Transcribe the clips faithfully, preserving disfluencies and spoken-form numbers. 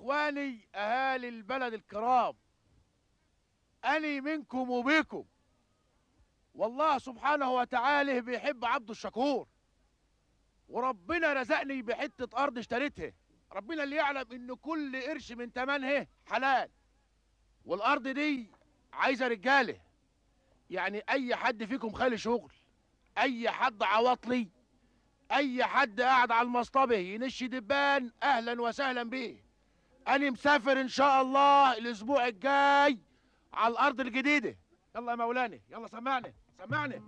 اخواني اهالي البلد الكرام، اني منكم وبيكم، والله سبحانه وتعالى بيحب عبده الشكور، وربنا رزقني بحته ارض اشتريتها. ربنا اللي يعلم ان كل قرش من تمنها حلال، والارض دي عايزه رجاله. يعني اي حد فيكم خالي شغل، اي حد عواطلي، اي حد قاعد على المصطبه ينش دبان، اهلا وسهلا بيه. انا مسافر ان شاء الله الاسبوع الجاي على الارض الجديده. يلا يا مولانا، يلا سمعني سمعني.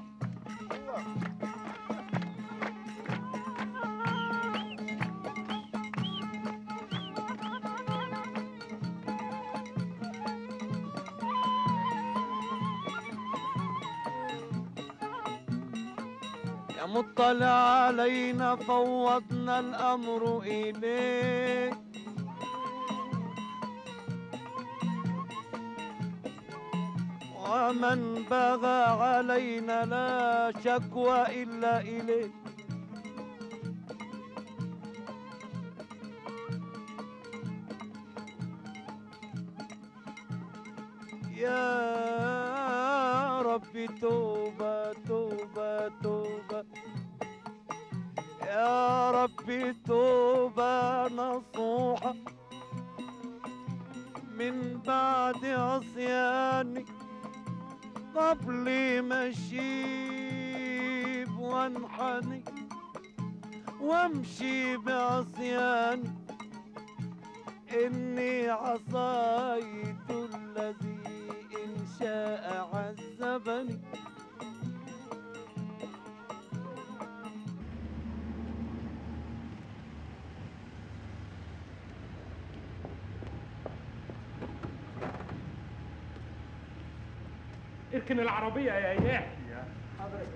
يا مطلع علينا فوضنا الأمر إليك، ومن بغى علينا لا شكوى إلا إليك. يا ربي توبة توبة توبة، يا ربي توبة نصوحة من بعد عصياني، قبل ما اشيب وانحني وامشي بعصياني، اني عصيت الذي ان شاء عذبني. اركن العربية يا يحيى. حضرتك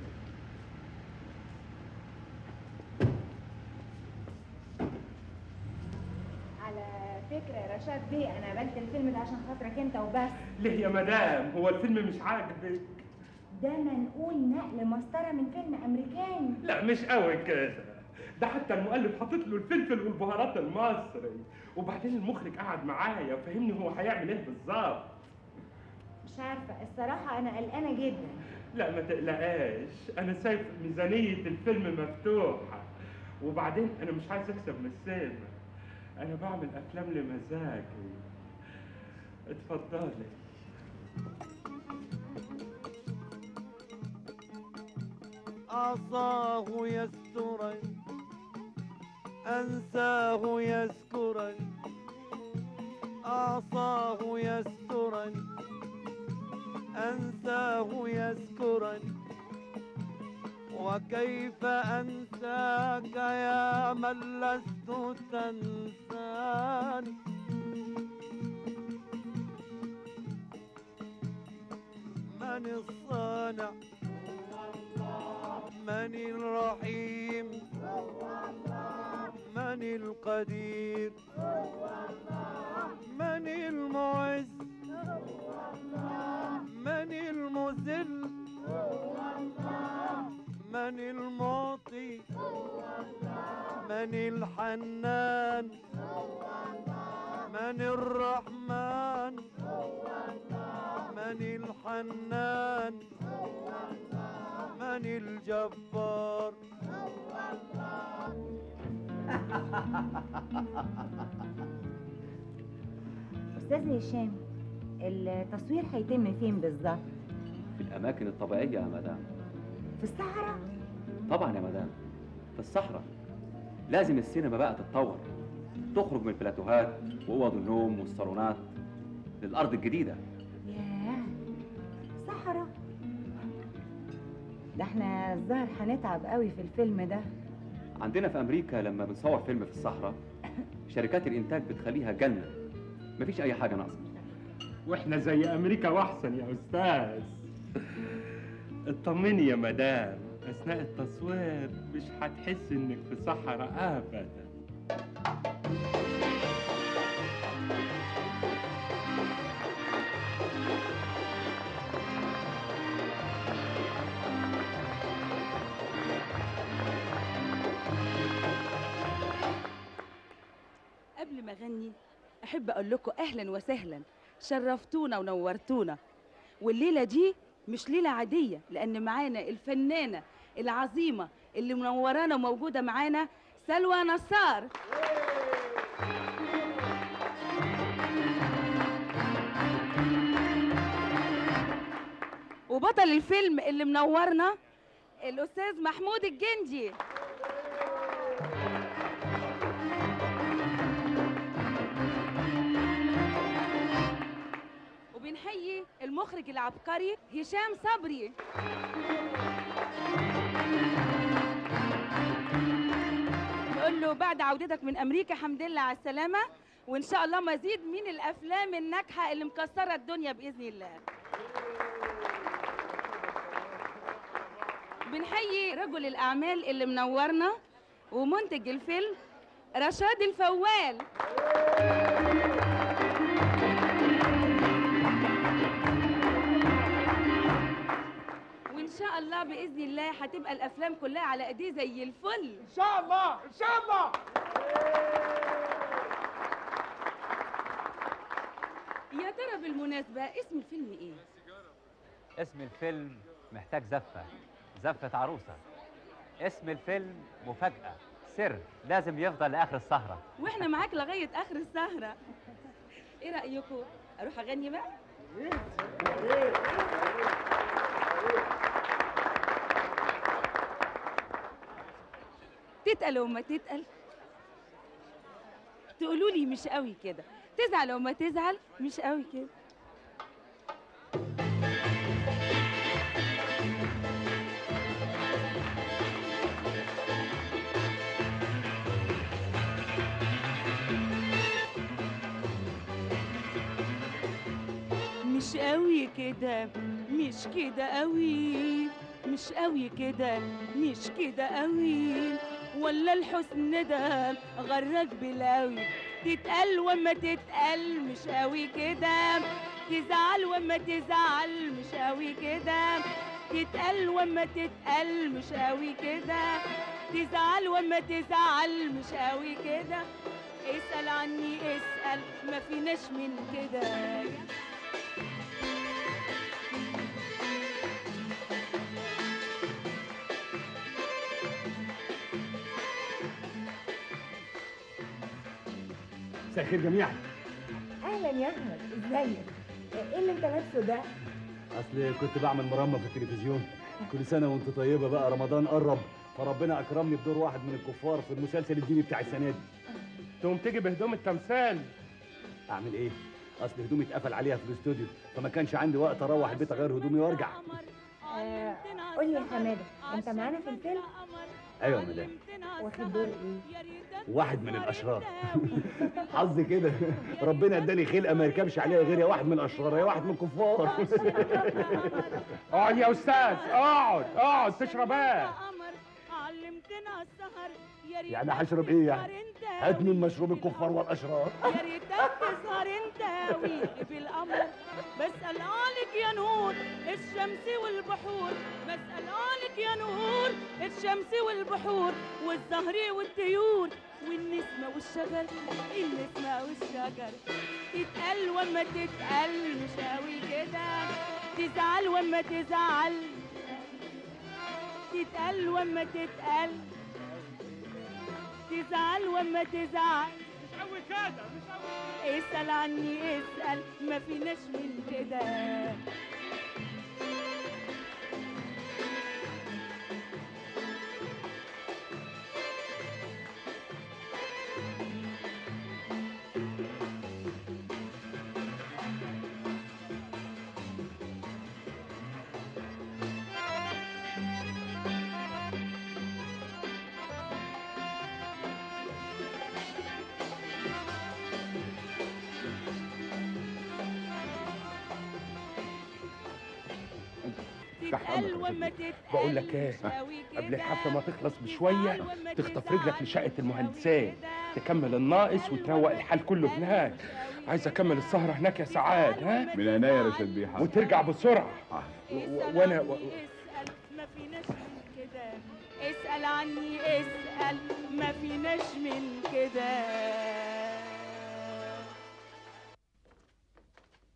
على فكرة يا رشاد بيه، أنا عملت الفيلم ده عشان خاطرك أنت وبس. ليه يا مدام؟ هو الفيلم مش عاجبك؟ ده منقول نقل مسطرة من فيلم أمريكاني. لا مش قوي كده، ده حتى المؤلف حاطط له الفلفل والبهارات المصري، وبعدين المخرج قعد معايا وفهمني هو هيعمل ايه بالظبط. مش عارفة الصراحة، أنا قلقانة جدا. لا ما تقلقاش، أنا شايف ميزانية الفيلم مفتوحة، وبعدين أنا مش عايز أكسب من السينما، أنا بعمل أفلام لمزاجي. اتفضلي. عصاه يسترني، أنساه يذكرني، عصاه يسترني، أنساه يذكرني، وكيف أنساك يا من لست تنساني. من الصانع، من الرحيم، من القدير، من المعز، من المذل، من المعطي، من الحنان، من الرحمن، من الحنان، من الجبار. أستاذ هشام، التصوير هيتم فين بالظبط؟ في الأماكن الطبيعية يا مدام. في الصحراء؟ طبعا يا مدام، في الصحراء. لازم السينما بقى تتطور، تخرج من البلاتوهات وأوض النوم والصالونات للأرض الجديدة. ياه، صحراء؟ ده احنا الظاهر هنتعب قوي في الفيلم ده. عندنا في أمريكا لما بنصور فيلم في الصحراء شركات الإنتاج بتخليها جنة، مفيش أي حاجة ناقصة. واحنا زي أمريكا وأحسن يا أستاذ. اطمني يا مدام، أثناء التصوير مش هتحس إنك في صحراء أبدا. ما اغني احب اقول لكم اهلا وسهلا، شرفتونا ونورتونا. والليله دي مش ليله عاديه، لان معانا الفنانه العظيمه اللي منورانا وموجوده معانا سلوى نصار. وبطل الفيلم اللي منورنا الاستاذ محمود الجندي. وبنحيي المخرج العبقري هشام صبري. نقول له بعد عودتك من امريكا حمد لله على السلامه، وان شاء الله مزيد من الافلام الناجحه اللي مكسره الدنيا باذن الله. بنحيي رجل الاعمال اللي منورنا ومنتج الفيلم رشاد الفوال. وان شاء الله باذن الله هتبقى الافلام كلها على ايديه زي الفل ان شاء الله ان شاء الله. يا ترى بالمناسبه اسم الفيلم ايه؟ اسم الفيلم محتاج زفة، زفة عروسة. اسم الفيلم مفاجأة، سر لازم يفضل لآخر السهرة. واحنا معاك لغاية آخر السهرة. ايه رأيكم؟ اروح اغني بقى؟ تتقل وما تتقل تقولوا لي مش قوي كده، تزعل وما تزعل مش قوي كده. مش قوي كده مش كده قوي، مش قوي كده مش كده قوي، ولا الحسن ده غرك بلاوي. تتقل وما تتقل مش قوي كده، تزعل وما تزعل مش قوي كده، تتقل وما تتقل مش قوي كده، تزعل وما تزعل مش قوي كده. اسأل عني اسأل ما فيناش من كده. مساء الخير جميعا. اهلا يا احمد، ازيك؟ ايه اللي انت لابسه ده؟ اصل كنت بعمل مرمى في التلفزيون. كل سنه وانت طيبه، بقى رمضان قرب، فربنا اكرمني بدور واحد من الكفار في المسلسل الديني بتاع السنه دي. تقوم تيجي بهدوم التمثال. اعمل ايه؟ اصل هدومي اتقفل عليها في الاستوديو، فما كانش عندي وقت اروح البيت اغير هدومي وارجع. آه قول لي يا حماده، انت معانا في الفيلم؟ ايوه يا مدام. واخد دور ايه؟ واحد من الاشرار. حظي كده، ربنا اداني خلقه ما يركبش عليها غير يا واحد من الاشرار يا واحد من الكفار. اقعد يا استاذ، اقعد اقعد تشرب ايه؟ يعني هشرب ايه يعني؟ هات من مشروب الكفار والاشرار. يا ريتك تسهر انت ويجي في القمر، بسأل عليك يا نور الشمس والبحور، بسأل عليك يا نور الشمس والبحور، والزهر والطيور والنسمة والشجر، النسمة والشجر. تتقل وما تتقل مش قوي كده، تزعل وما تزعل، تتقل وما تتقل، تزعل وما تزعل مش قوي كده مش قوي. اسأل عني اسأل ما فيناش من كده. تتقل وما تتقل. بقول لك ايه، قبل الحفله ما تخلص بشويه تخطف رجلك لشقه المهندسين، تكمل الناقص وتروق الحال كله هناك. عايز اكمل السهره هناك يا سعاد. ها من عينيا يا رشاد بيه. وترجع بسرعه. وانا و... اسأل ما فيناش من كده، اسأل عني اسأل ما فيناش من كده.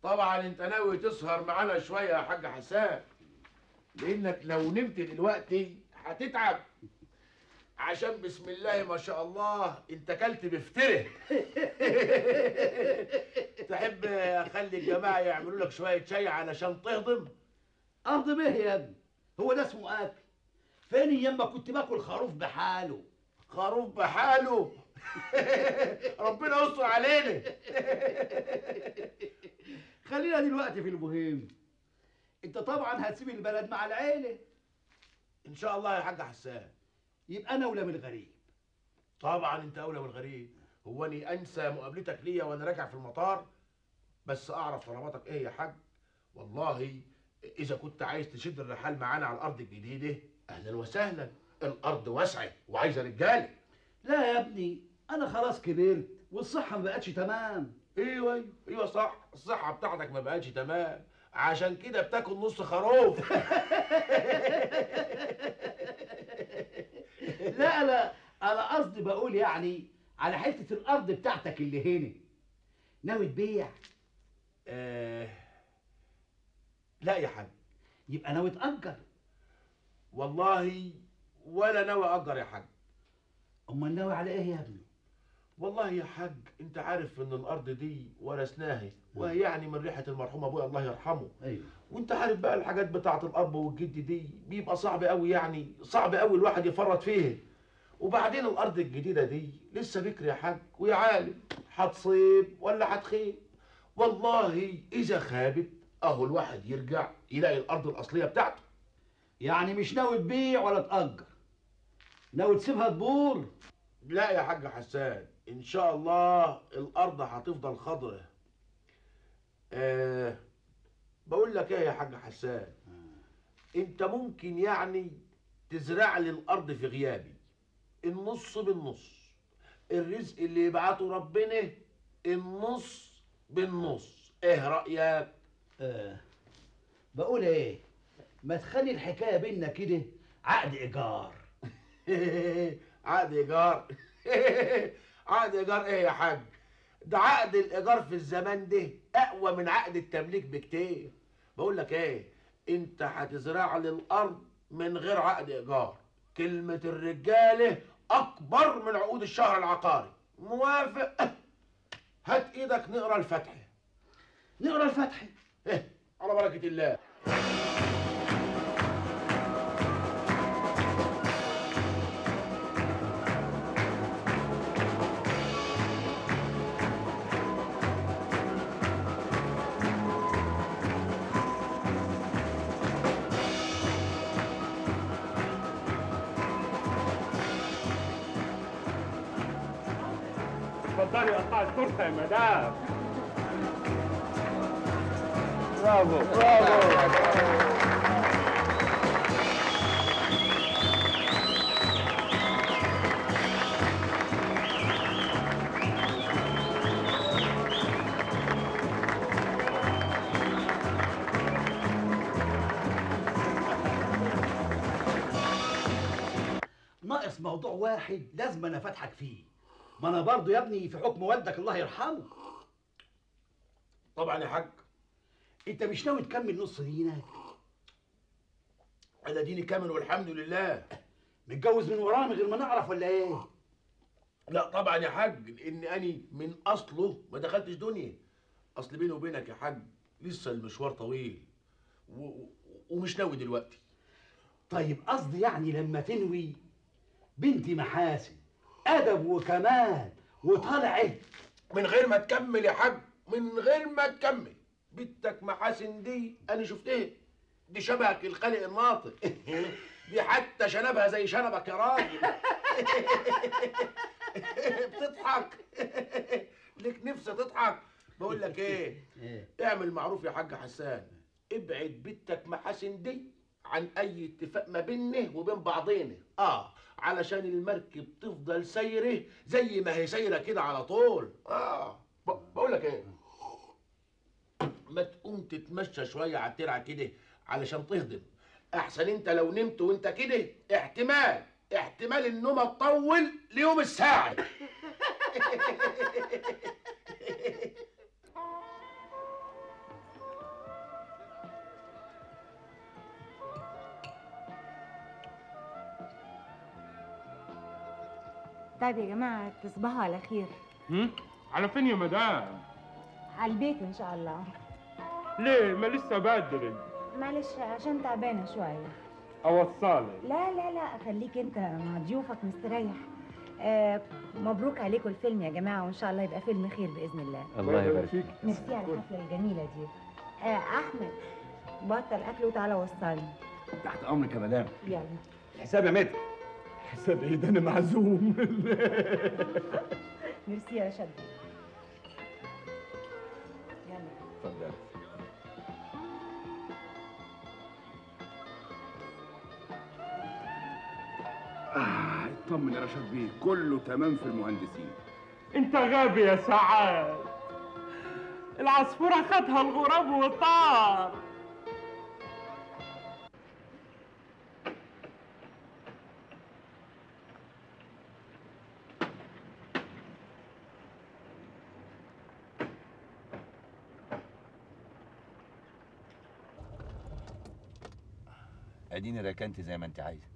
طبعا انت ناوي تسهر معانا شويه يا حاج حسان، لانك لو نمت دلوقتي هتتعب، عشان بسم الله ما شاء الله انت كلت بفتره. تحب اخلي الجماعه يعملوا لك شويه شاي علشان تهضم؟ اهضم ايه يا ابني؟ هو ده اسمه اكل؟ فين ايام ما كنت باكل خروف بحاله؟ خروف بحاله؟ ربنا يستر علينا. خلينا دلوقتي في المهم. انت طبعا هتسيب البلد مع العيله ان شاء الله يا حاج حسان. يبقى انا اولى من الغريب. طبعا انت اولى من الغريب. هو اني انسى مقابلتك ليا وانا راجع في المطار؟ بس اعرف طلباتك ايه يا حاج. والله اذا كنت عايز تشد الرحال معانا على الارض الجديده اهلا وسهلا، الارض واسعه وعايزه رجاله. لا يا ابني، انا خلاص كبرت والصحه ما بقتش تمام. ايوه ايوه ايوه صح، الصحه بتاعتك ما بقتش تمام، عشان كده بتاكل نص خروف. لا لا، انا قصدي بقول يعني على حته الارض بتاعتك اللي هنا. ناوي تبيع؟ آه لا يا حاج. يبقى ناوي تأجر؟ والله ولا ناوي أجر يا حاج. امال ناوي على ايه يا ابني؟ والله يا حاج انت عارف ان الارض دي ورثناها، وهي يعني من ريحه المرحوم ابويا الله يرحمه. ايوه. وانت عارف بقى الحاجات بتاعه الاب والجد دي بيبقى صعب قوي، يعني صعب قوي الواحد يفرط فيها. وبعدين الارض الجديده دي لسه بكر يا حاج، ويا عالم هتصيب ولا هتخيب. والله اذا خابت اهو الواحد يرجع يلاقي الارض الاصليه بتاعته. يعني مش ناوي تبيع ولا تأجر، ناوي تسيبها تبور؟ لا يا حاج حسان، ان شاء الله الارض هتفضل خضره. أه بقول لك ايه يا حاج حسان، انت ممكن يعني تزرع لي الارض في غيابي النص بالنص، الرزق اللي يبعته ربنا النص بالنص، ايه رايك؟ آه. بقول ايه، ما تخلي الحكايه بينا كده عقد ايجار. عقد ايجار؟ عقد ايجار ايه يا حاج؟ ده عقد الايجار في الزمان ده اقوى من عقد التمليك بكتير. بقول لك ايه، انت هتزرع لي الارض من غير عقد ايجار. كلمه الرجاله اكبر من عقود الشهر العقاري. موافق؟ هات ايدك نقرا الفاتحه. نقرا الفاتحه؟ ايه على بركه الله. اتفضلي قطعي التورته يا مدام. برافو برافو. ناقص موضوع واحد لازم انا فاتحك فيه. ما انا برضه يا ابني في حكم والدك الله يرحمه. طبعا يا حاج. انت مش ناوي تكمل نص دينك؟ انا ديني كامل والحمد لله. متجوز من وراه من غير ما نعرف ولا ايه؟ لا طبعا يا حاج، لان اني من اصله ما دخلتش دنيا. اصل بيني وبينك يا حاج لسه المشوار طويل و... ومش ناوي دلوقتي. طيب قصدي يعني لما تنوي بنتي محاسن ادب وكمال وطلعت من غير ما تكمل يا حاج، من غير ما تكمل. بنتك محاسن دي انا شفتها، دي شبهك الخالق الناطق. دي حتى شنبها زي شنبك يا راجل. بتضحك. ليك نفسي تضحك. بقول لك ايه، اعمل معروف يا حاج حسان، ابعد بنتك محاسن دي عن اي اتفاق ما بيننا وبين بعضينا، اه علشان المركب تفضل سايره زي ما هي سايره كده على طول. اه بقول لك ايه، ما تقوم تتمشى شويه على الترعه كده علشان تهضم. احسن انت لو نمت وانت كده احتمال احتمال النوم تطول ليوم الساعه. طيب يا جماعه تصبحوا على خير. هم؟ على فين يا مدام؟ على البيت ان شاء الله. ليه ما لسه بدري؟ معلش عشان تعبانه شويه. اوصلك؟ لا لا لا خليك انت مع ضيوفك مستريح. آه مبروك عليكم الفيلم يا جماعه، وان شاء الله يبقى فيلم خير باذن الله. الله يبارك فيك. ميرسي على الحفله الجميله دي. آه احمد بطل اكل وتعالى وصلني. تحت امرك يا مدام. يلا. الحساب يا متر. حساب ايه ده؟ انا معزوم. ميرسي يا رشاد. يلا اتفضل. آه اطمن يا رشاد بيه، كله تمام في المهندسين. انت غبي يا سعاد، العصفورة خدها الغراب وطار. اديني ركنت زي ما انت عايزه.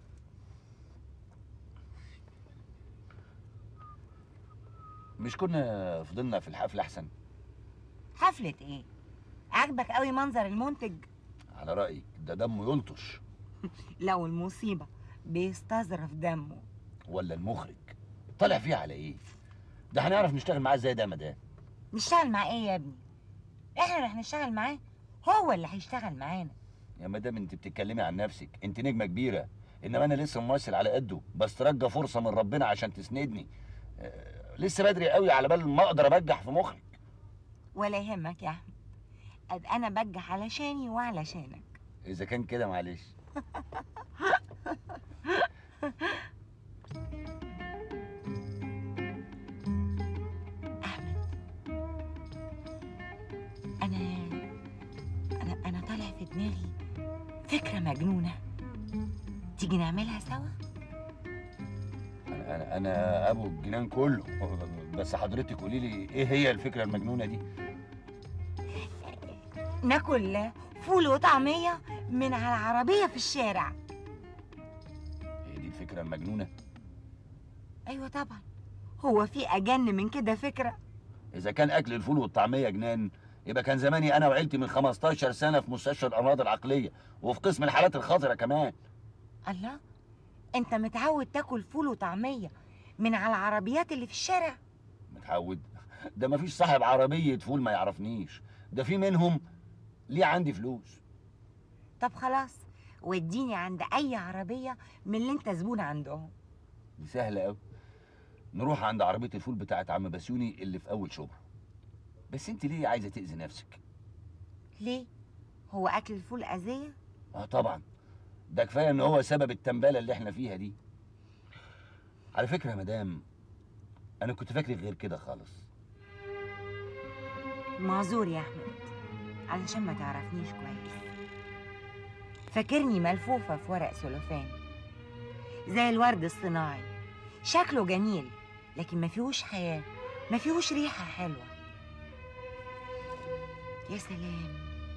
مش كنا فضلنا في الحفله احسن؟ حفلة ايه؟ عاجبك قوي منظر المنتج؟ على رايك ده دمه يلطش. لو المصيبة بيستظرف دمه. ولا المخرج طالع فيه على ايه؟ ده هنعرف نشتغل معاه ازاي ده يا مدام؟ نشتغل معاه ايه يا ابني؟ احنا اللي هنشتغل معاه، هو اللي هيشتغل معانا. يا مدام انت بتتكلمي عن نفسك، انت نجمه كبيره، انما انا لسه ممثل على قده، بس ترجى فرصه من ربنا عشان تسندني. آه لسه بدري قوي على بال ما اقدر ابجح في مخرج. ولا يهمك يا احمد، قد انا بجح علشاني وعلشانك. اذا كان كده معلش. احمد، انا انا انا طالع في دماغي فكره مجنونه، تيجي نعملها سوا؟ انا انا انا ابو الجنان كله، بس حضرتك قولي لي ايه هي الفكره المجنونه دي؟ ناكل فول وطعميه من على العربيه في الشارع. هي دي الفكره المجنونه؟ ايوه طبعا، هو في اجن من كده فكره؟ اذا كان اكل الفول والطعميه جنان، يبقى كان زماني انا وعيلتي من خمستاشر سنه في مستشفى الامراض العقليه، وفي قسم الحالات الخطره كمان. الله، انت متعود تاكل فول وطعميه من على العربيات اللي في الشارع؟ متعود؟ ده مفيش صاحب عربيه فول ما يعرفنيش، ده في منهم ليه عندي فلوس. طب خلاص، وديني عند اي عربيه من اللي انت زبون عندهم. دي سهله قوي، نروح عند عربيه الفول بتاعت عم بسيوني اللي في اول شبرا. بس انت ليه عايزه تاذي نفسك؟ ليه؟ هو اكل الفول اذيه؟ اه طبعا، ده كفايه ان هو سبب التنبله اللي احنا فيها دي. على فكره يا مدام، انا كنت فاكرك غير كده خالص. معذور يا احمد، علشان ما تعرفنيش كويس. فاكرني ملفوفه في ورق سلوفان زي الورد الصناعي، شكله جميل لكن ما فيهوش حياه، ما فيهوش ريحه حلوه. يا سلام،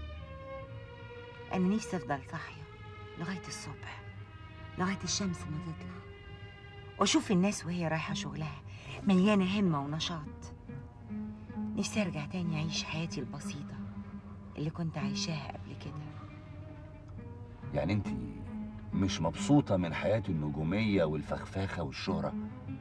انا نفسي افضل صاحيه لغايه الصبح، لغايه الشمس ما تطلع، واشوف الناس وهي رايحه شغلها مليانه همه ونشاط. نفسي ارجع تاني اعيش حياتي البسيطه اللي كنت عايشاها قبل كده. يعني انت مش مبسوطه من حياه النجوميه والفخفاخه والشهره؟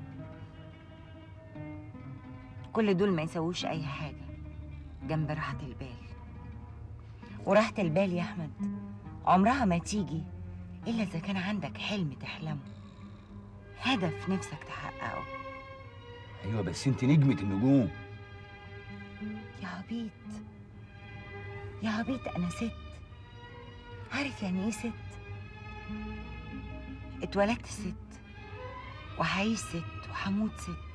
كل دول ما يسووش اي حاجه جنب راحه البال. وراحه البال يا احمد عمرها ما تيجي الا اذا كان عندك حلم تحلمه، هدف نفسك تحققه. ايوه بس انت نجمه النجوم. يا عبيط يا عبيط، انا ست. عارف يعني ايه ست؟ اتولدت ست وهعيش ست وهموت ست.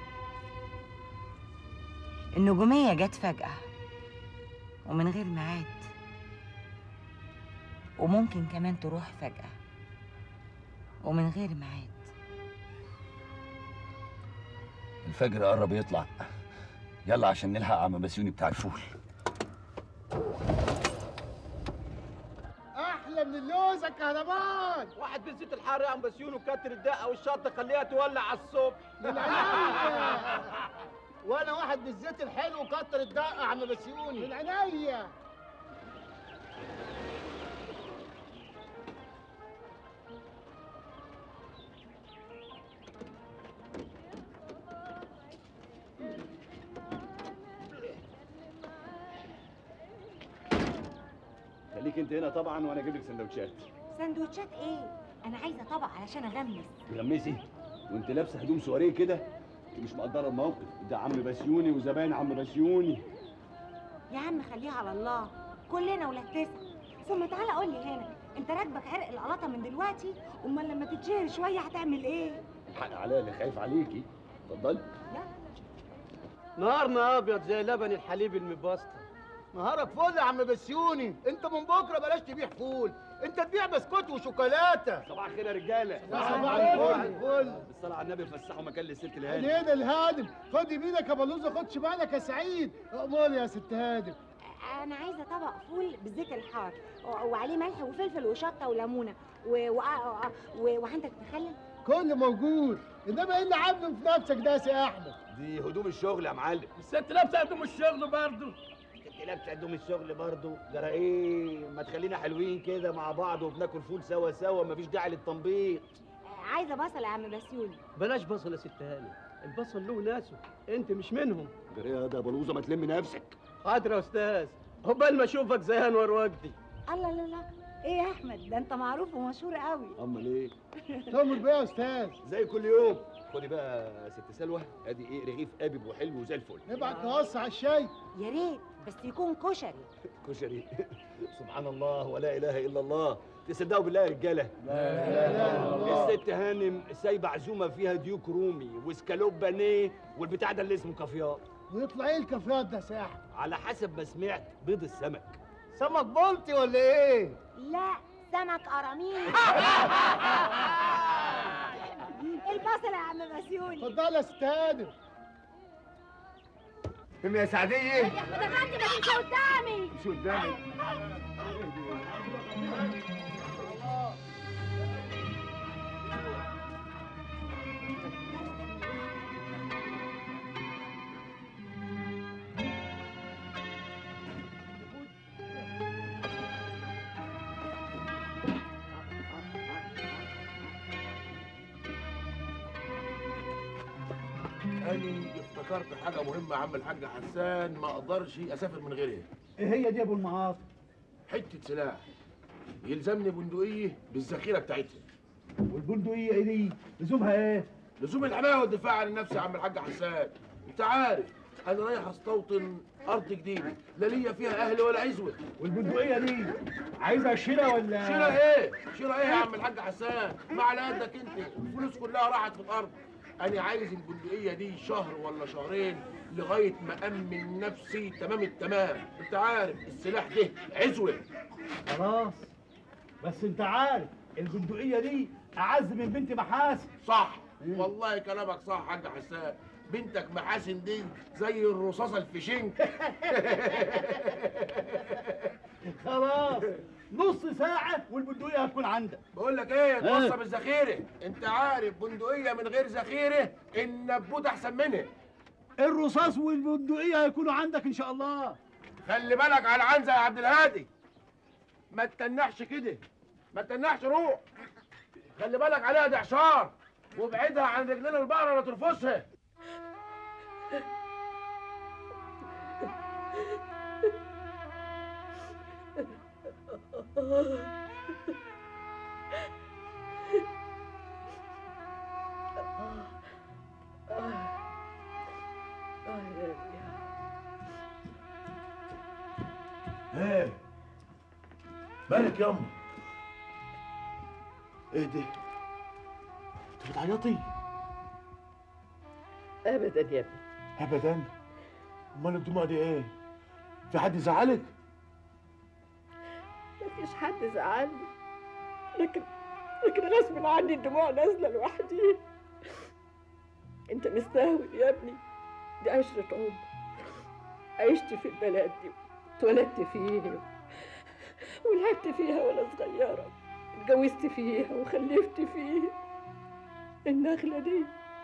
النجومية جت فجأة ومن غير ميعاد، وممكن كمان تروح فجأة ومن غير ميعاد. الفجر قرب يطلع، يلا عشان نلحق عم بسيوني بتاع الفول. احلى من اللوز يا كهربان. واحد بالزيت الحار يا عم بسيون وكتر الدقه والشطه خليها تولع على الصبح. من عينيا. وانا واحد بالزيت الحلو وكتر الدقه يا عم بسيوني. من عينيا. خليك انت هنا طبعا وانا اجيب لك سندوتشات. سندوتشات ايه؟ انا عايزه طبق علشان اغمس. تغمسي وانت لابسه هدوم سواريه كده؟ انت مش مقدره الموقف، ده عم بسيوني وزباين عم بسيوني. يا عم خليها على الله، كلنا ولاد تسعه. ثم تعالى قول لي هنا، انت راكبك عرق القلاطه من دلوقتي؟ امال لما تتشهر شويه هتعمل ايه؟ الحق عليا اللي خايف عليكي. اتفضلي. نهارنا ابيض زي لبن الحليب المبسطر. نهارك فل يا عم بسيوني. انت من بكره بلاش تبيع فول، انت تبيع بسكوت وشوكولاته. صباح الخير يا رجاله. صباح الفل. بالصلاه على النبي فسحوا مكان للست الهانم. ليه الهادم؟ خدي بيدك يا بلوزه، خدش بالك يا سعيد. امال يا ست هادم. انا عايزه طبق فول بالزيت الحار وعليه ملح وفلفل وشطه وليمونه و... و... و... وعندك مخلل؟ كله موجود، انما ايه اللي عامله في نفسك ده يا سي احمد؟ دي هدوم الشغل يا معلم. الست لابسه هدوم الشغل برضه. انت لابسه هدوم الشغل برضه؟ جرى ايه؟ ما تخلينا حلوين كده مع بعض وبناكل فول سوا سوا، مفيش داعي للتنبيط. عايزه بصل يا عم بسيوني. بلاش بصل يا ست هاني، البصل له ناسه، انت مش منهم. جرى ايه يا بلوزه؟ ما تلم نفسك. حاضر يا استاذ، عقبال ما اشوفك زي انور وجدي. الله لا لا، ايه يا احمد؟ ده انت معروف ومشهور قوي. امال ايه؟ تؤمر بيه يا استاذ. زي كل يوم. خدي بقى يا ست سلوى، ادي ايه رغيف قابب وحلو وزي الفل. ابعت نوصي على الشاي. يا ريت بس يكون كشري. كشري؟ سبحان الله ولا اله الا الله. تصدقوا بالله يا رجاله؟ لا اله الا الله. الست هانم سايبه عزومه فيها ديوك رومي وسكالوب بانيه والبتاع ده اللي اسمه كافيار. ويطلع ايه الكافيات ده يا سي احمد؟ على حسب ما سمعت بيض السمك. سمك بلطي ولا ايه؟ لا سمك قراميط. البصل يا عم بسيوني. اتفضل يا ست هانم. فين يا سعديه؟ يا اخويا ما تمشي قدامي. مش قدامي. أنا افتكرت حاجة مهمة يا عم الحاج حسان، ما أقدرش أسافر من غيرها. ايه هي دي يا ابو المعاطي؟ حتة سلاح يلزمني بندقية بالذخيرة بتاعتها. والبندقية ايه دي؟ لزومها ايه؟ لزوم الحماية والدفاع عن النفس يا عم الحاج حسان. أنت عارف أنا رايح أستوطن أرض جديدة، لا ليا فيها أهل ولا عزوة. والبندقية دي عايزها شراء ولا؟ شراء إيه؟ شراء إيه يا عم الحاج حسان؟ ما على قدك أنت، الفلوس كلها راحت في الأرض. أنا عايز البندقية دي شهر ولا شهرين لغاية ما أمن نفسي تمام التمام، أنت عارف السلاح ده عزوة. خلاص، بس أنت عارف البندقية دي أعز من بنت محاسن. صح، والله كلامك صح يا حاج حسان، بنتك محاسن دي زي الرصاصة الفشنك. خلاص، نص ساعة والبندقية هتكون عندك. بقول لك ايه، توصى بالذخيرة، انت عارف بندقية من غير ذخيرة النبوت احسن منها. الرصاص والبندقية هيكونوا عندك ان شاء الله. خلي بالك على العنزة يا عبد الهادي، ما تتنحش كده، ما تتنحش، روح. خلي بالك عليها دي اعشار، وابعدها عن رجلين البقرة لا ترفسها. ايه مالك ياما؟ ايه ده؟ انت بتعيطي؟ ابدا يا ابني. ابدا؟ امال الدموع دي ايه؟ في حد زعلك؟ مفيش حد زعلني، لكن لكن غصب عني الدموع نازله لوحدي. انت مستهون يا ابني، دي عشرة عمر عشت في البلد دي، اتولدت فيها ولعبت فيها وانا صغيره. اتجوزت فيها وخلفت فيها. النخلة دي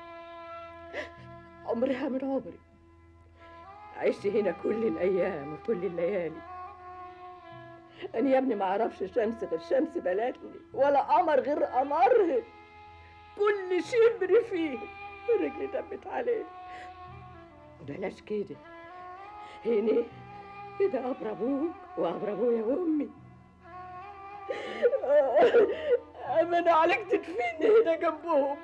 عمرها من عمري، عشت هنا كل الأيام وكل الليالي. أنا يا ابني ما أعرفش شمس غير شمس بلدني، ولا قمر غير قمرها. كل شبر فيه رجلي دبت عليه. بلاش كده، هنا كده قبر أبوك وقبر أبويا وأمي. أمانة عليك تدفيني هنا جنبهم.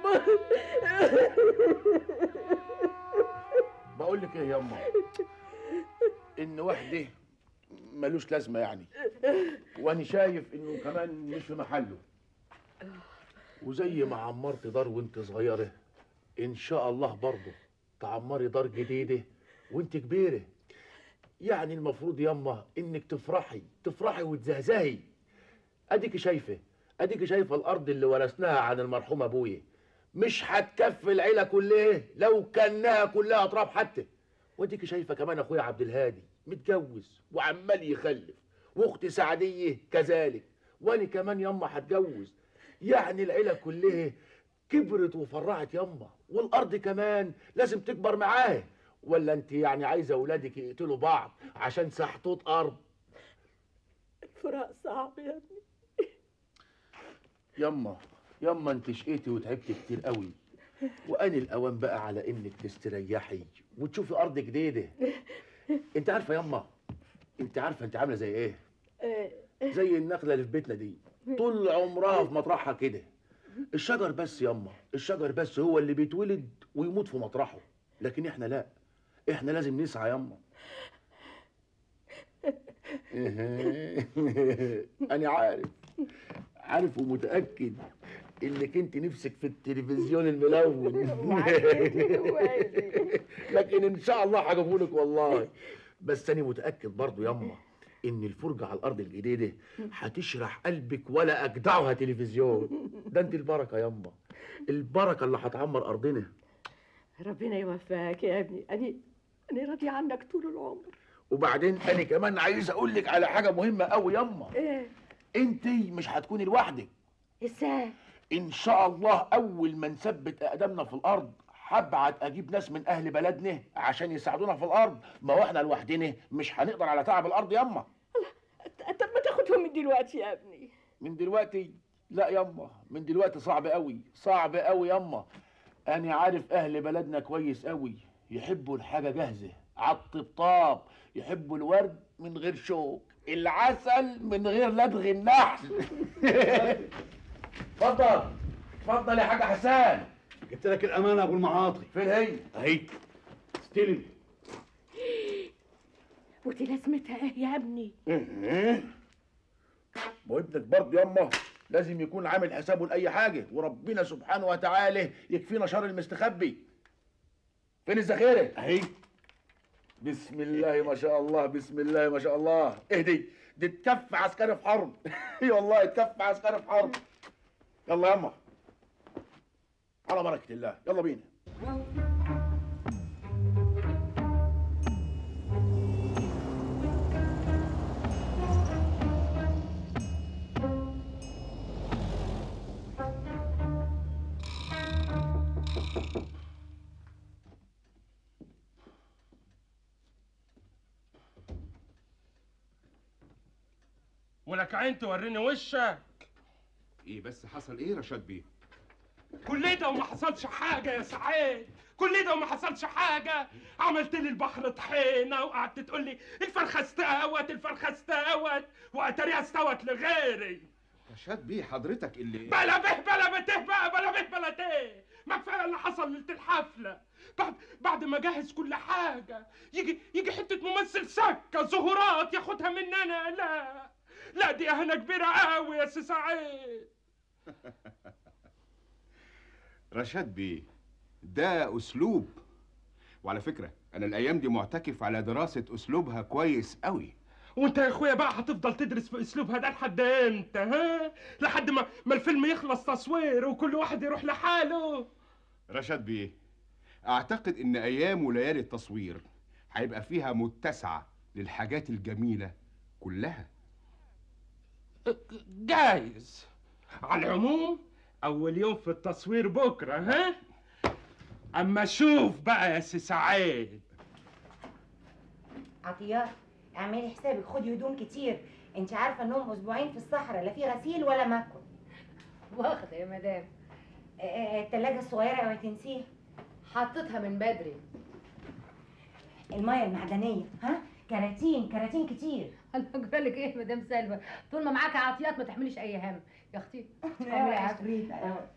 بقول لك ايه ياما، ان وحده ملوش لازمه يعني، وانا شايف انه كمان مش في محله. وزي ما عمرت دار وانت صغيره، ان شاء الله برضه تعمري دار جديده وانت كبيره. يعني المفروض ياما انك تفرحي تفرحي وتزهزهي. اديكي شايفه اديكي شايفه الارض اللي ورثناها عن المرحوم ابويا مش هتكفي العيله كلها لو كانها كلها تراب حتى. واديكي شايفه كمان اخويا عبد الهادي متجوز وعمال يخلف، واختي سعديه كذلك، وانا كمان ياما هتجوز. يعني العيله كلها كبرت وفرعت ياما، والارض كمان لازم تكبر معاه. ولا انت يعني عايزه اولادك يقتلوا بعض عشان سحطوط ارض؟ الفراق صعب يا ابني. ياما ياما انت شقيتي وتعبتي كتير قوي، وان الاوان بقى على انك تستريحي وتشوفي ارض جديده. انت عارفه ياما، انت عارفه انت عامله زي ايه؟ زي النخله اللي في بيتنا دي، طول عمرها في مطرحها كده. الشجر بس ياما، الشجر بس هو اللي بيتولد ويموت في مطرحه، لكن احنا لا، احنا لازم نسعى ياما. انا عارف عارف ومتاكد انك انت نفسك في التلفزيون الملون. لكن ان شاء الله هجيبهولك والله. بس انا متاكد برضو ياما ان الفرجه على الارض الجديده هتشرح قلبك ولا اجدعها تلفزيون. ده انت البركه ياما، البركه اللي هتعمر ارضنا. ربنا يوفقك يا ابني. انا انا راضيه عنك طول العمر. وبعدين انا كمان عايز اقول لك على حاجه مهمه قوي ياما. ايه؟ انت مش هتكوني لوحدك. ازاي؟ ان شاء الله اول ما نثبت اقدامنا في الارض هبعت اجيب ناس من اهل بلدنا عشان يساعدونا في الارض. ما هو احنا لوحدنا مش هنقدر على تعب الارض ياما. طب ما تاخدهم من دلوقتي يا ابني. من دلوقتي؟ لا ياما، من دلوقتي صعب قوي، صعب قوي ياما. انا عارف اهل بلدنا كويس قوي، يحبوا الحاجه جاهزه على الطبطاب، يحبوا الورد من غير شوك، العسل من غير لدغ النحل. اتفضل اتفضل يا حاج حسان. جبت لك الامانه يا ابو المعاطي. فين هي؟ اهي استلم. ودي لازمتها ايه يا ابني؟ ايه؟ ما ابنك برضه ياما لازم يكون عامل حسابه لاي حاجه، وربنا سبحانه وتعالى يكفينا شر المستخبي. فين الذخيره؟ اهي. بسم الله ما شاء الله، بسم الله ما شاء الله. ايه دي؟ دي تكفي عسكري في حرب. اي والله تكفي عسكري في حرب. يلا ياما على بركه الله، يلا بينا. ولك عين توريني وشك. ايه بس حصل ايه رشاد بيه؟ كل ده وما حصلش حاجة يا سعيد، كل ده وما حصلش حاجة. عملت لي البحر طحينة وقعدت تقول لي الفرخة استوت الفرخة استوت، واتاريها استوت لغيري. رشاد بيه حضرتك اللي بلا به بلا بته بقى، بلا به بلا ته. ما كفايه اللي حصل ليله الحفله. بعد بعد ما جهز كل حاجه يجي يجي حته ممثل سكه ظهورات ياخدها مننا. لا لا دي اهانه كبيره قوي يا سي سعيد. رشاد بيه ده اسلوب، وعلى فكره انا الايام دي معتكف على دراسه اسلوبها كويس قوي. وانت يا اخويا بقى هتفضل تدرس في اسلوبها ده لحد امتى؟ ها؟ لحد ما ما الفيلم يخلص تصوير وكل واحد يروح لحاله. رشاد بيه اعتقد ان ايام وليالي التصوير هيبقى فيها متسعه للحاجات الجميله كلها. جايز على العموم اول يوم في التصوير بكره، ها؟ اما شوف بقى يا سي سعيد. عطيات اعملي حسابك، خدي هدوم كتير، انت عارفه انهم اسبوعين في الصحراء، لا في غسيل ولا مكوى. واخده يا مدام. التلاجة الصغيرة اوعي تنسيها. حطيتها من بدري. المية المعدنية، ها؟ كراتين كراتين كتير. انا اقول لك ايه يا مدام سلوى، طول ما معاكي عطيات ما تحمليش اي هم يا اختي. يا عفريت.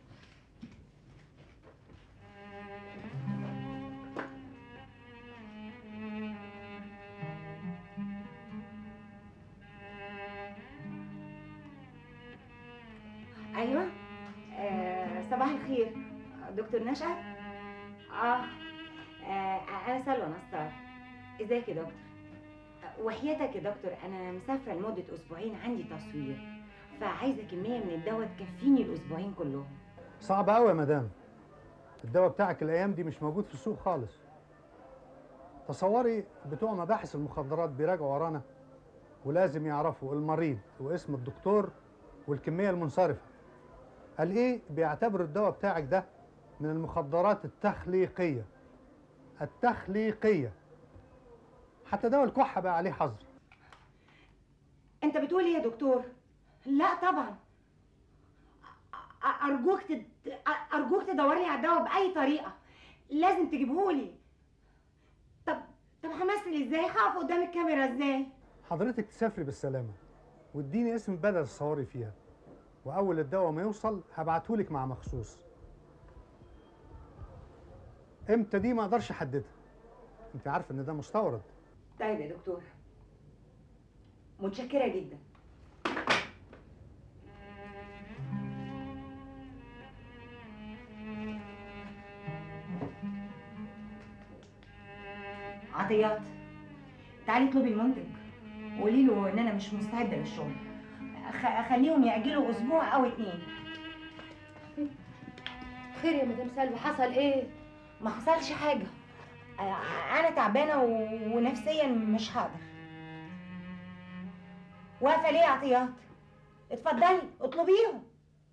ايوه آه، صباح الخير دكتور نشأت. آه. اه انا سلوى نصار. ازيك يا دكتور؟ وحياتك يا دكتور انا مسافره لمده اسبوعين، عندي تصوير، فعايزه كميه من الدواء تكفيني الاسبوعين كلهم. صعب قوي يا مدام، الدواء بتاعك الايام دي مش موجود في السوق خالص. تصوري بتوع مباحث المخدرات بيراجعوا ورانا ولازم يعرفوا المريض واسم الدكتور والكميه المنصرفه. قال ايه؟ بيعتبروا الدواء بتاعك ده من المخدرات التخليقيه. التخليقيه. حتى دواء الكحه بقى عليه حظر. انت بتقول ايه يا دكتور؟ لا طبعا. ارجوك تد... ارجوك تدور لي على الدواء باي طريقه، لازم تجيبهولي. طب طب همثل ازاي؟ هقف قدام الكاميرا ازاي؟ حضرتك تسافري بالسلامه واديني اسم البلد تصوري فيها، واول الدواء ما يوصل هبعتهولك مع مخصوص. امتى دي ما اقدرش احددها، انت عارفه ان ده مستورد. طيب يا دكتور متشكره جدا. عطيات تعالي اطلبي المنتج وقولي له ان انا مش مستعده للشغل، اخليهم ياجلوا اسبوع او اتنين. خير يا مدام سلوى، حصل ايه؟ ما حصلش حاجه، انا تعبانه ونفسيا مش هقدر. واقفه ليه يا عطيات؟ اتفضلي اطلبيهم.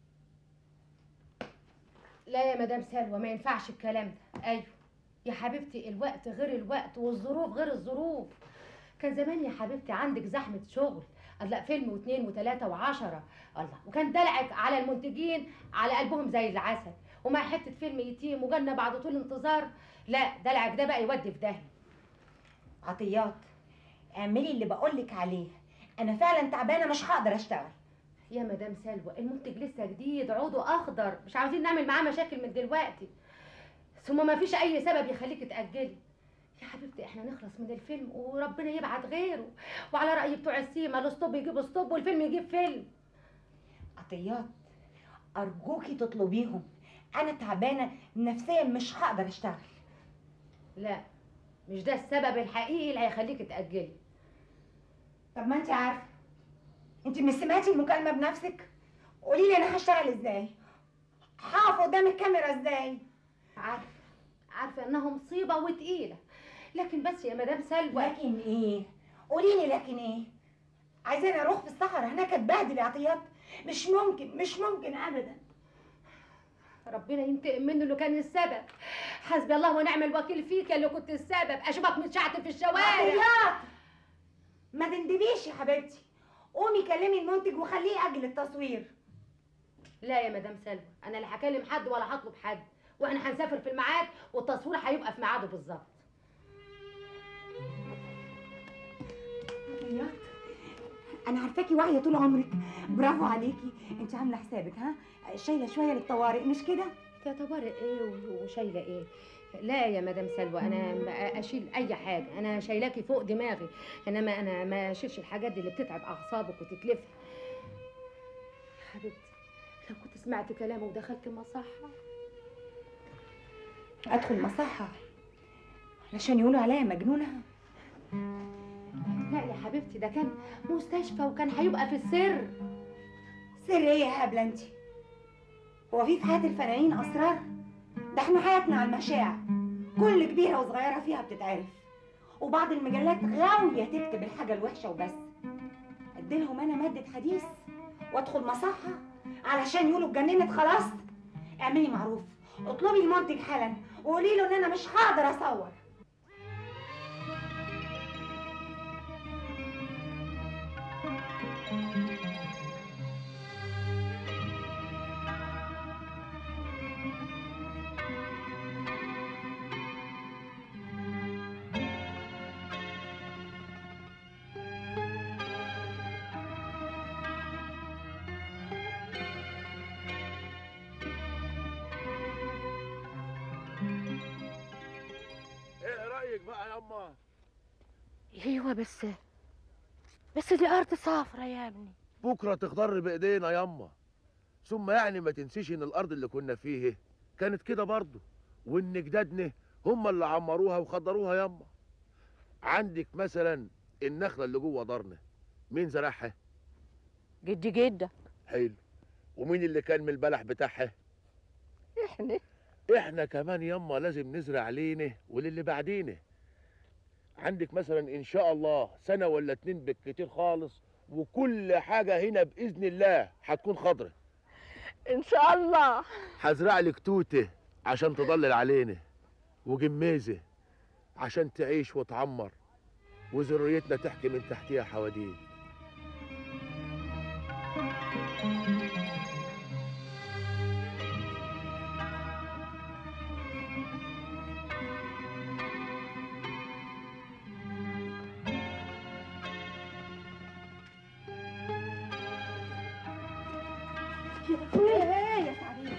لا يا مدام سلوى ما ينفعش الكلام ده. ايوه يا حبيبتي، الوقت غير الوقت والظروف غير الظروف. كان زمان يا حبيبتي عندك زحمه شغل، الله فيلم واثنين وثلاثه وعشره، الله وكان دلعك على المنتجين على قلبهم زي العسل، ومع حته فيلم يتيم وجالنا بعد طول انتظار، لا دلعك ده بقى يودي في داهيه. عطيات اعملي اللي بقولك عليه، انا فعلا تعبانه مش هقدر اشتغل. يا مدام سلوى المنتج لسه جديد، عوده اخضر، مش عاوزين نعمل معاه مشاكل من دلوقتي، ثم ما فيش اي سبب يخليك تاجلي. يا حبيبتي احنا نخلص من الفيلم وربنا يبعت غيره، وعلى راي بتوع السيما الاسطوب يجيب اسطوب والفيلم يجيب فيلم. عطيات ارجوكي تطلبيهم، انا تعبانه نفسيا مش هقدر اشتغل. لا مش ده السبب الحقيقي اللي هيخليك تاجلي. طب ما انت عارفه، انت مش سمعتي المكالمه بنفسك؟ قولي لي انا هشتغل ازاي؟ هقف قدام الكاميرا ازاي؟ عارفه عارفه انها مصيبه وتقيله، لكن بس يا مدام سلوى. لكن ايه؟ قولي لي لكن ايه؟ عايزاني اروح في الصحراء هناك اتبهدل يا عطيات؟ مش ممكن مش ممكن ابدا. ربنا ينتقم منه اللي كان السبب. حسبي الله ونعم الوكيل فيك يا اللي كنت السبب، اشوفك متشعتل في الشوارع. عطيات ما تندبيش يا حبيبتي، قومي كلمي المنتج وخليه يأجل التصوير. لا يا مدام سلوى انا لا هكلم حد ولا هطلب حد، واحنا هنسافر في الميعاد والتصوير هيبقى في ميعاده بالظبط. عطيات انا عارفاكي واعيه طول عمرك، برافو عليكي، انت عامله حسابك ها، شايله شويه للطوارئ مش كده؟ يا طوارئ ايه وشايله ايه؟ لا يا مدام سلوى انا اشيل اي حاجه، انا شايلاكي فوق دماغي، انما انا ما اشيلش الحاجات دي اللي بتتعب اعصابك وتتلفها. حبيبتي لو كنت سمعت كلامه ودخلت مصحه. ادخل مصحه علشان يقولوا عليا مجنونه؟ لا يا حبيبتي ده كان مستشفى وكان هيبقى في السر. سر ايه يا هبله انت؟ هو في في حياه الفنانين اسرار؟ ده احنا حياتنا على المشاع، كل كبيره وصغيره فيها بتتعرف، وبعض المجلات غاويه تكتب الحاجه الوحشه وبس. اديلهم انا ماده حديث وادخل مصحه؟ علشان يقولوا اتجننت خلاص؟ اعملي معروف، اطلبي المنتج حالا وقولي له ان انا مش هقدر اصور. ياما. ايوه بس بس دي ارض صافرة يا ابني. بكره تخضر بايدينا ياما. ثم يعني ما تنسيش ان الارض اللي كنا فيه كانت كده برضه، وان جدادنا هم اللي عمروها وخضروها ياما. عندك مثلا النخله اللي جوه دارنا، مين زرعها؟ جدي جدك. حلو. ومين اللي كان من البلح بتاعها؟ احنا. احنا كمان ياما لازم نزرع لينا وللي بعدينا. عندك مثلا ان شاء الله سنه ولا اتنين بالكتير خالص وكل حاجه هنا باذن الله هتكون خضره ان شاء الله. هزرع لك توته عشان تضلل علينا، وجميزه عشان تعيش وتعمر، وذريتنا تحكي من تحتيها حواديت. ايه يا سعدية؟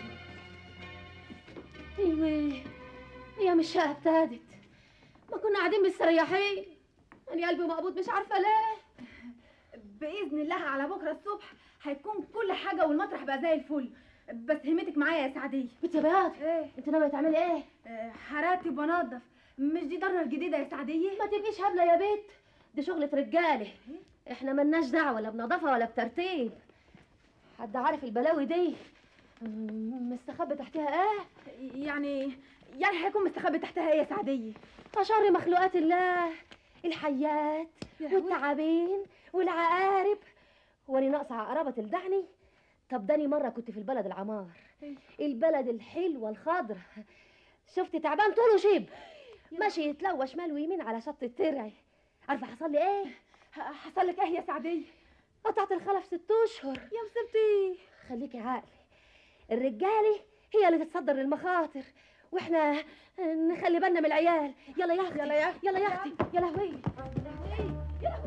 ايوه هي مش ابتدت، ما كنا قاعدين مستريحين. انا قلبي مقبوض مش عارفه ليه. باذن الله على بكره الصبح هيكون كل حاجه والمطرح بقى زي الفل. بس همتك معايا يا سعديه. بتبياض؟ ايه انت ناويه تعملي ايه؟ آه هرتب وانضف. مش دي دارنا الجديده يا سعديه؟ ما تبقيش هبله يا بنت، دي شغله رجاله. احنا ملناش دعوه لا بنظافه ولا بترتيب. حد عارف البلاوي دي مستخبي تحتها ايه؟ يعني يعني هيكون مستخبي تحتها ايه يا سعديه؟ اشر مخلوقات الله، الحيات والتعابين والعقارب. وانا ناقصه عقربه تلدعني؟ طب داني مره كنت في البلد العمار، البلد الحلوه الخضرة، شفت تعبان طوله شيب ماشي يتلوى شمال ويمين على شط الترعي. عارفه حصل لي ايه؟ حصل لك ايه يا سعديه؟ قطعت الخلف ست اشهر. يا مصيبتي. خليكي عاقله، الرجاله هي اللي تتصدر للمخاطر واحنا نخلي بالنا من العيال. يلا يا اختي يلا يا اختي يلا يا اختي يا لهوي يا لهوي.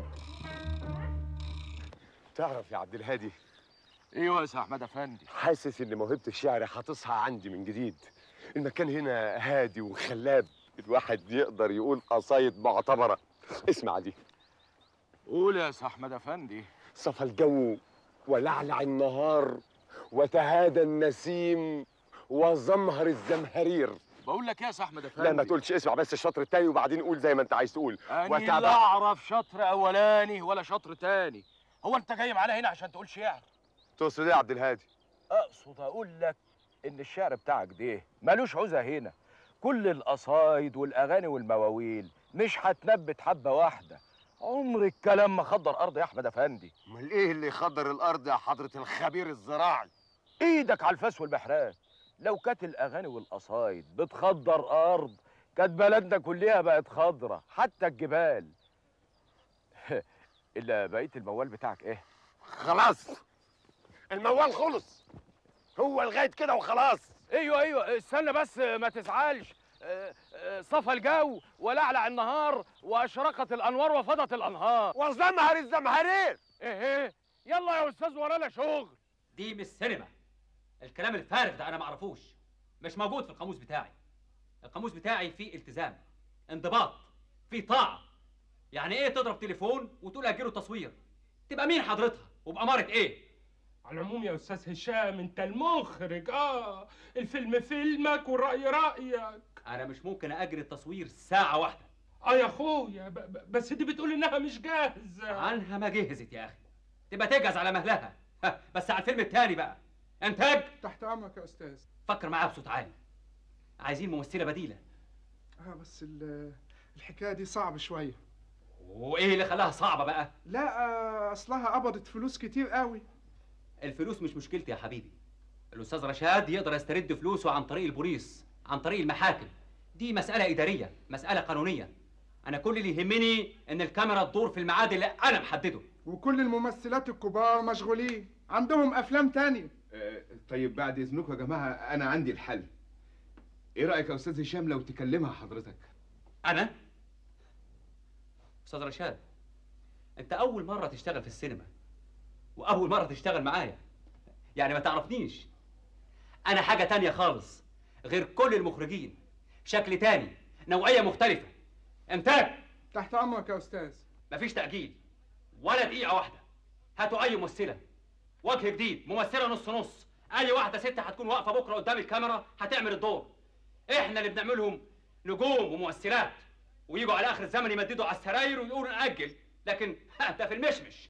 تعرف يا عبد الهادي، ايوه يا سي احمد افندي، حاسس ان موهبه الشعر هتصحى عندي من جديد. المكان هنا هادي وخلاب، الواحد يقدر يقول قصايد معتبره. اسمع دي. قول يا سي احمد افندي. صفى الجو ولعلع النهار وتهادى النسيم وزمهر الزمهرير. بقول لك يا سي احمد افندي. لا ما تقولش، اسمع بس الشطر التاني وبعدين قول زي ما انت عايز تقول. أنا وتابع... لا اعرف شطر اولاني ولا شطر تاني. هو انت جاي معانا هنا عشان تقول شعر؟ تقصد ايه يا عبد الهادي؟ اقصد اقول لك ان الشعر بتاعك ده مالوش عوزه هنا. كل القصايد والاغاني والمواويل مش هتنبت حبه واحده. عمر الكلام ما خضر ارض يا احمد افندي. امال ايه اللي يخضر الارض يا حضره الخبير الزراعي؟ ايدك على الفاس والبحران. لو كانت الاغاني والقصايد بتخضر ارض كانت بلدنا كلها بقت خضره حتى الجبال. الا بقيه الموال بتاعك ايه؟ خلاص الموال خلص، هو لغايه كده وخلاص. ايوه ايوه استنى بس ما تزعلش. صفى الجو ولعلع النهار واشرقت الانوار وفضت الانهار وزمهر الزمهرير. ايه ايه يلا يا استاذ ورانا شغل. دي مش سينما. الكلام الفارغ ده انا ما اعرفوش، مش موجود في القاموس بتاعي. القاموس بتاعي فيه التزام، انضباط، فيه طاعه. يعني ايه تضرب تليفون وتقول اجيله تصوير؟ تبقى مين حضرتها وبأمارة ايه؟ على العموم يا استاذ هشام انت المخرج. اه الفيلم فيلمك والرأي رأيك. انا مش ممكن اجري التصوير ساعه واحده. اه يا اخويا بس دي بتقول انها مش جاهزه. عنها ما جهزت يا اخي، تبقى تجهز على مهلها. بس على الفيلم التاني بقى انتاج. تحت امرك يا استاذ. فكر معايا بصوت عالي، عايزين ممثله بديله. اه بس الحكايه دي صعبه شويه. وايه اللي خلاها صعبه بقى؟ لا آه اصلها قبضت فلوس كتير قوي. الفلوس مش مشكلتي يا حبيبي. الاستاذ رشاد يقدر يسترد فلوسه عن طريق البوليس، عن طريق المحاكم. دي مساله اداريه، مساله قانونيه. انا كل اللي يهمني ان الكاميرا تدور في الميعاد اللي انا محدده. وكل الممثلات الكبار مشغولين، عندهم افلام تانية. آه طيب بعد اذنكم يا جماعه انا عندي الحل. ايه رايك يا استاذ هشام لو تكلمها حضرتك؟ انا؟ استاذ رشاد، انت اول مره تشتغل في السينما واول مره تشتغل معايا، يعني ما تعرفنيش. انا حاجه تانية خالص غير كل المخرجين، شكل تاني، نوعيه مختلفه. انتاج. تحت امرك يا استاذ. مفيش تاجيل ولا دقيقه واحده. هاتوا اي ممثله، وجه جديد، ممثله نص نص، اي واحده ست هتكون واقفه بكره قدام الكاميرا هتعمل الدور. احنا اللي بنعملهم نجوم وممثلات، ويجوا على اخر الزمن يمددوا على السراير ويقولوا ناجل، لكن ده في المشمش.